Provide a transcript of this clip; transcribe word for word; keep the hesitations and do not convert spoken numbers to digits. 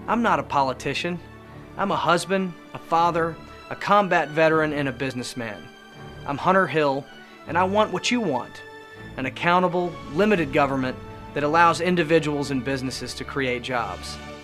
I'm not a politician. I'm a husband, a father, a combat veteran, and a businessman. I'm Hunter Hill, and I want what you want: an accountable, limited government that allows individuals and businesses to create jobs.